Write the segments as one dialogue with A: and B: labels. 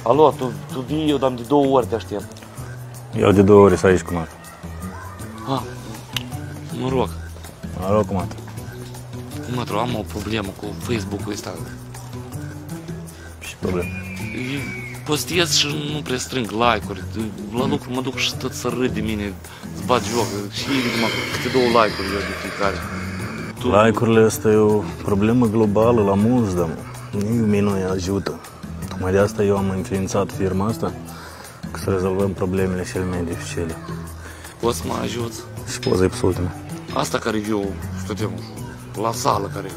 A: Alo, tu vii, eu dam de 2 ori te aștept.
B: Eu de 2 ore să aici, cum atât.
A: Mă rog.
B: Mă rog, cum atât.
A: Mătru, am o problemă cu Facebook-ul ăsta.
B: Și problemă.
A: Postez și nu prea strâng like-uri. La lucru mă duc și tot să râd de mine, îți bat joc. Și numai câte 2 like-uri eu de fiecare.
B: Like-urile astea e o problemă globală la mulți, dar nimeni nu îi ajută. Tocmai de asta eu am înființat firma asta, ca să rezolvăm problemele cele mai dificile.
A: Poți să mă ajuți?
B: Și poza e pusul tău.
A: Asta care eu stăteam la sală, care...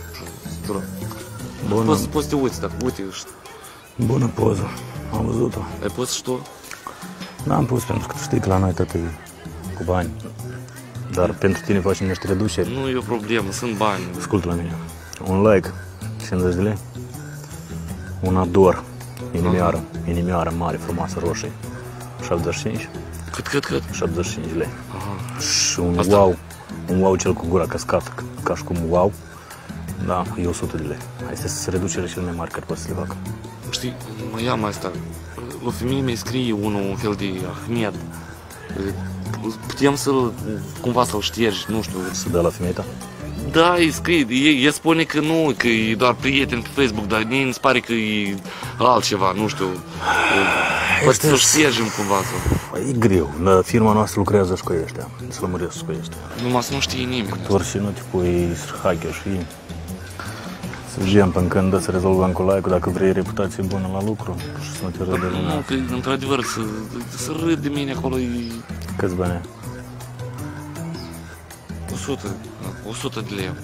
B: Bună.
A: Poți să te uiți, dar uite,
B: Bună poză, am văzut-o.
A: ai pus și tu?
B: N-am pus pentru că tu știi că la noi tot e cu bani. Dar pentru tine facem niște reduceri.
A: Nu e o problemă, sunt bani.
B: Ascultă la mine. Un like, 50 de lei. Un ador, inimioară mare, frumoasă, roșie, 75.
A: Cât?
B: 75 de lei.
A: Aha.
B: Și un
A: Asta.
B: wow cel cu gura căscată, ca și cum wow. Da, e 100 de lei. Astea sunt reducerile cele mai mari care poți să le fac.
A: Știi, mă ia mai asta. La femeie mi scrie unul un fel de Ahmed. Putem să-l, cumva să-l ștergi, nu știu.
B: Să dea la femeia ta?
A: Da, îi scrie, el spune că nu, că e doar prieten pe Facebook, dar mie îmi pare că e altceva, nu știu. Poate să-l ștergem cumva.
B: E greu, dar firma noastră lucrează și cu ăștia, să lămuresc cu ăștia.
A: Numai să nu știe nimeni.
B: Doar și nu te pui hacker și să vedem până când să rezolvăm cu like-ul, dacă vrei reputație bună la lucru și să nu te râde lumea.
A: Nu, că într-adevăr să râd de mine acolo e...
B: Câți bani ai?
A: 100 de lei.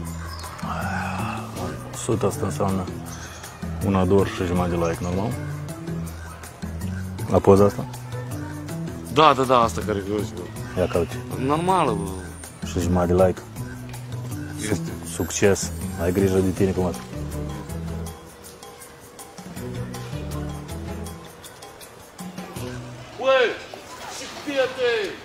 B: 100 asta înseamnă un ador și jumătate de like, normal? La poza asta?
A: Da, asta care vreau zic.
B: Ia cauți.
A: Normală,
B: Și jumătate de like.
A: este.
B: Succes. Ai grijă de tine cum asta.
A: Ué, se pia tem!